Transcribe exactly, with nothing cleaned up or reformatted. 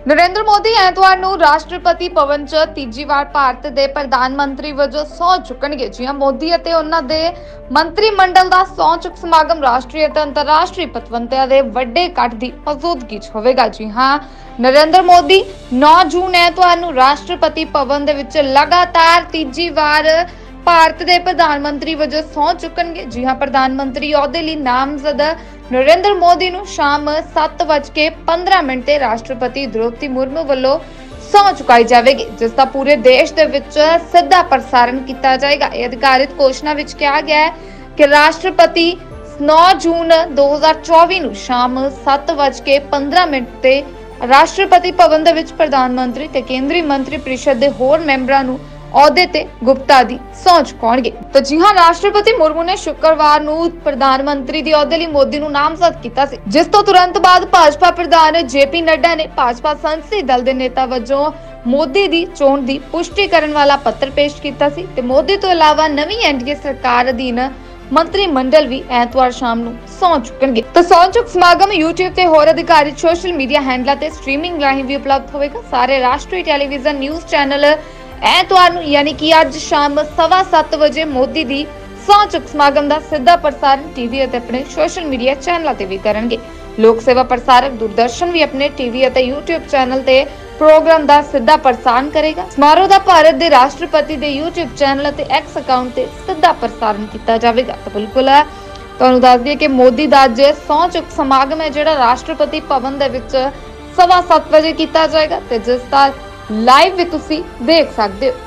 नरेंद्र मोदी ਐਤਵਾਰ ਨੂੰ ਰਾਸ਼ਟਰਪਤੀ ਭਵਨ 'ਚ ਤੀਜੀ ਵਾਰ ਭਾਰਤ ਦੇ ਪ੍ਰਧਾਨ ਮੰਤਰੀ ਵਜੋਂ ਸਹੁੰ ਚੁੱਕਣਗੇ। ਜੀ ਹਾਂ, ਮੋਦੀ ਅਤੇ ਉਹਨਾਂ ਦੇ ਮੰਤਰੀ ਮੰਡਲ ਦਾ ਸਹੁੰ ਚੁੱਕ ਸਮਾਗਮ ਰਾਸ਼ਟਰੀ ਅਤੇ ਅੰਤਰਰਾਸ਼ਟਰੀ ਪਤਵੰਤਿਆਂ ਦੇ ਵੱਡੇ ਇਕੱਠ ਦੀ ਮੌਜੂਦਗੀ 'ਚ ਹੋਵੇਗਾ। ਜੀ ਹਾਂ, ਨਰਿੰਦਰ ਮੋਦੀ ਨੌ ਜੂਨ ਐਤਵਾਰ ਨੂੰ ਰਾਸ਼ਟਰਪਤੀ ਭਵਨ ਦੇ ਵਿੱਚ ਲਗਾਤਾਰ ਤੀਜੀ ਵਾਰ ਭਾਰਤ ਦੇ ਪ੍ਰਧਾਨ ਮੰਤਰੀ ਵਜੋਂ ਸਹੁੰ ਚੁੱਕਣਗੇ। ਜੀ ਹਾਂ, ਪ੍ਰਧਾਨ ਮੰਤਰੀ ਅਹੁਦੇ ਲਈ ਨਾਮਜ਼ਦ ਨਰਿੰਦਰ ਮੋਦੀ ਨੂੰ ਸ਼ਾਮ ਸੱਤ ਵੱਜ ਕੇ ਪੰਦਰਾਂ ਮਿੰਟ ਤੇ ਰਾਸ਼ਟਰਪਤੀ ਦ੍ਰੋਪਦੀ ਮੁਰਮੂ ਵੱਲੋਂ ਸਹੁੰ ਚੁਕਾਈ ਜਾਵੇਗੀ, ਜਿਸ ਦਾ ਪੂਰੇ ਦੇਸ਼ ਦੇ ਵਿੱਚ ਸਿੱਧਾ ਪ੍ਰਸਾਰਣ ਕੀਤਾ ਜਾਏਗਾ। ਇਹ ਅਧਿਕਾਰਿਤ ਘੋਸ਼ਣਾ ਵਿੱਚ ਕਿਹਾ ਗਿਆ ਹੈ ਕਿ ਰਾਸ਼ਟਰਪਤੀ ਨੌ ਜੂਨ ਦੋ ਹਜ਼ਾਰ ਚੌਵੀ ਨੂੰ ਸ਼ਾਮ ਸੱਤ ਵੱਜ ਕੇ ਪੰਦਰਾਂ ਮਿੰਟ ਤੇ ਰਾਸ਼ਟਰਪਤੀ ਭਵਨ ਦੇ ਵਿੱਚ ਪ੍ਰਧਾਨ ਮੰਤਰੀ ਤੇ ਕੇਂਦਰੀ ਮੰਤਰੀ ਪ੍ਰੀਸ਼ਦ ਦੇ ਹੋਰ ਮੈਂਬਰਾਂ ਨੂੰ ਅਹੁਦੇ ਤੇ ਗੁਪਤਾ ਦੀ ਸਹੁੰ ਚੁਕਾਉਣਗੇ। ਤਾਂ ਜੀ ਹਾਂ, ਰਾਸ਼ਟਰਪਤੀ ਮੁਰਮੂ ਨੇ ਸ਼ੁੱਕਰਵਾਰ ਨੂੰ ਪ੍ਰਧਾਨ ਮੰਤਰੀ ਦੇ ਅਹੁਦੇ ਲਈ ਮੋਦੀ ਨੂੰ ਨਾਮਜ਼ਦ ਕੀਤਾ ਸੀ, ਜਿਸ ਤੋਂ ਤੁਰੰਤ ਬਾਅਦ ਭਾਜਪਾ ਪ੍ਰਧਾਨ ਜੇ ਪੀ ਨੱਡਾ ਨੇ ਭਾਜਪਾ ਸੰਸਦੀ ਦਲ ਦੇ ਨੇਤਾ ਵਜੋਂ ਮੋਦੀ ਦੀ ਚੋਣ ਦੀ ਪੁਸ਼ਟੀ ਕਰਨ ਵਾਲਾ ਪੱਤਰ ਪੇਸ਼ ਕੀਤਾ ਸੀ। ਤੇ ਮੋਦੀ ਤੋਂ ਇਲਾਵਾ ਨਵੀਂ ਐਨ ਡੀ ਏ ਸਰਕਾਰ ਅਧੀਨ ਮੰਤਰੀ ਮੰਡਲ ਵੀ ਐਤਵਾਰ ਸ਼ਾਮ ਨੂੰ ਸਹੁੰ ਚੁੱਕਣਗੇ। ਤਾਂ ਸਹੁੰ ਚੁੱਕ ਸਮਾਗਮ YouTube ਤੇ ਹੋਰ ਅਧਿਕਾਰਿਤ ਸੋਸ਼ਲ ਮੀਡੀਆ ਹੈਂਡਲਾਂ ਤੇ ਸਟ੍ਰੀਮਿੰਗ ਰਾਹੀਂ ਵੀ ਉਪਲਬਧ ਹੋਵੇਗਾ। ਸਾਰੇ ਰਾਸ਼ਟਰੀ ਟੈਲੀਵਿਜ਼ਨ ਨਿਊਜ਼ ਚੈਨਲ ਐਤਵਾਰ ਨੂੰ ਯਾਨੀ ਕਿ ਅੱਜ ਸ਼ਾਮ ਸਵਾ ਸੱਤ ਵਜੇ ਮੋਦੀ ਦੀ ਸਹੁੰ ਚੁੱਕ ਸਮਾਗਮ ਦਾ ਸਿੱਧਾ ਪ੍ਰਸਾਰਣ ਟੀਵੀ ਅਤੇ ਆਪਣੇ ਸੋਸ਼ਲ ਮੀਡੀਆ ਚੈਨਲਾਂ ਤੇ ਵੀ ਕਰਨਗੇ। ਲੋਕ ਸੇਵਾ ਪ੍ਰਸਾਰਕ ਦੂਰਦਰਸ਼ਨ ਵੀ ਆਪਣੇ ਟੀਵੀ ਅਤੇ YouTube ਚੈਨਲ ਤੇ ਪ੍ਰੋਗਰਾਮ ਦਾ ਸਿੱਧਾ ਪ੍ਰਸਾਰਣ ਕਰੇਗਾ। ਸਮਾਰੋਹ ਦਾ ਭਾਰਤ ਦੇ ਰਾਸ਼ਟਰਪਤੀ ਦੇ YouTube ਚੈਨਲ ਅਤੇ ਐਕਸ ਅਕਾਊਂਟ ਤੇ ਸਿੱਧਾ ਪ੍ਰਸਾਰਣ ਕੀਤਾ ਜਾਵੇਗਾ। ਤਾਂ ਬਿਲਕੁਲ ਹੈ, ਤੁਹਾਨੂੰ ਦੱਸ ਦਈਏ ਕਿ ਮੋਦੀ ਦਾ ਅੱਜ ਸਹੁੰ ਚੁੱਕ ਸਮਾਗਮ ਹੈ ਜਿਹੜਾ ਰਾਸ਼ਟਰਪਤੀ ਭਵਨ ਦੇ ਵਿੱਚ ਸਵਾ ਸੱਤ ਵਜੇ ਕੀਤਾ ਜਾਏਗਾ ਤੇ ਜਿਸ ਦਾ ਲਾਈਵ ਵੀ ਤੁਸੀਂ ਦੇਖ ਸਕਦੇ ਹੋ।